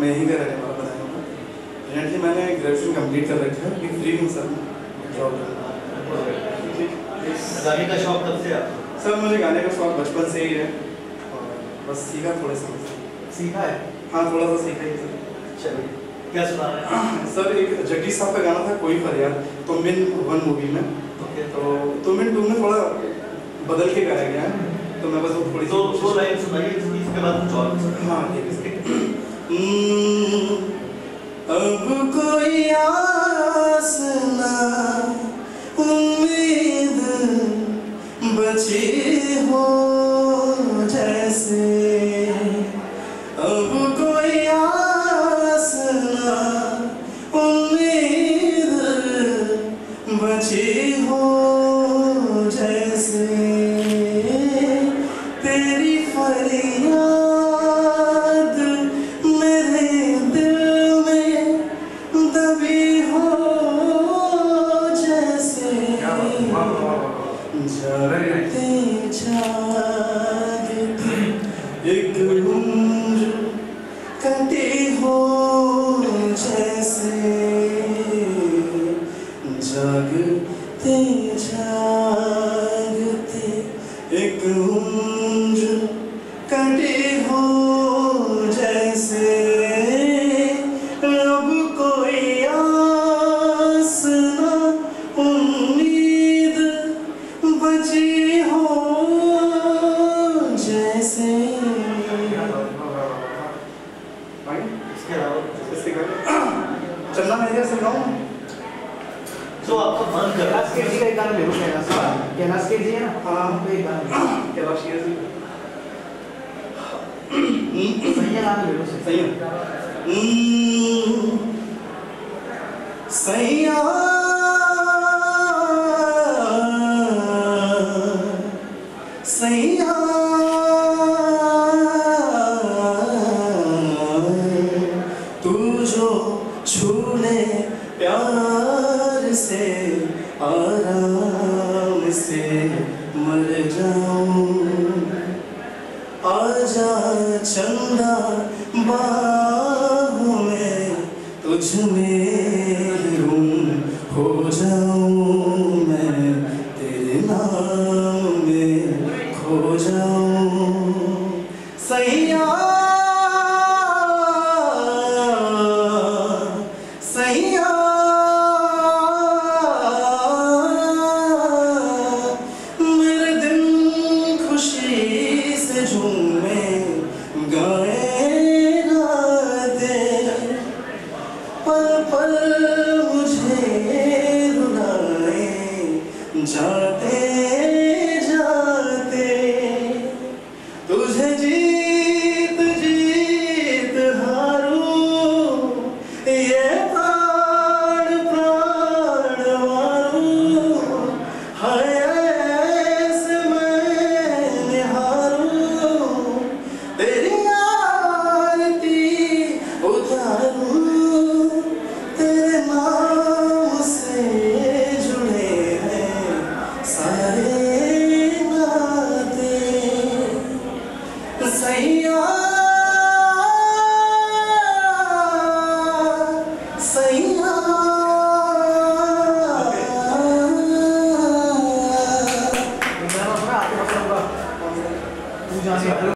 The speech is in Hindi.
मैं यहीं का रहने वाला बताया हूँ। रिसेंटली मैंने ग्रेजुएशन कंप्लीट कर रखा है, अभी फ्री हूँ सर जॉब। गाने का शौक कब से आपको? सर मुझे गाने का शौक बचपन से ही है और बस सीखा थोड़े समय से। सीखा है? हाँ थोड़ा सा सीखा ही सर। चलिए क्या सुना रहे हैं? सर एक जगदीश साहब का गाना था कोई फरियाद, तुम बिन वन मूवी में। ओके। तो तुम बिन टू में थोड़ा बदल के गाया गया है, तो मैं बस वो थोड़ी दो लाइन सुनाइए, इसके बाद कुछ और सुनाइए। हाँ ठीक है। अब कोई आस ना उम्मीद बची हो जैसे, अब कोई आस ना उम्मीद बची हो जैसे, तेरी फरियाद मेरे दिल में दबी हो जैसे, जागते जागते एक उम्र कटी हो जैसे, जागते जागते एक उम्र कटी हो जैसे, अब कोई आस ना उम्मीद बची हो जैसे। चलना मेरे से गाऊं जो आपका मन कर रहा कैलाश खेर जी का एक गाना ले लो। कैलाश खेर जी है ना, हाँ तो एक गाना कैलाश खेर जी सही है, गाना ले लो। सही है। सैया सैया तू जो छूने प्यार से आराम से मर जाऊं, आजा चंदा बाहों में तुझ में गुम हो जाऊं, मैं तेरे नाम में खो जाऊं। सैया सैया मेरे दिन खुशी से झूमे गाए रातें, पल पल मुझे रुलाए जाते जाते, तुझे जीत जीत हारूं, ये प्राण प्राण मारूं, हाय ऐसे मैं निहारूं, तेरी आरती उतारूं, तेरे नाम से जुड़े हैं सारे नाते। सैया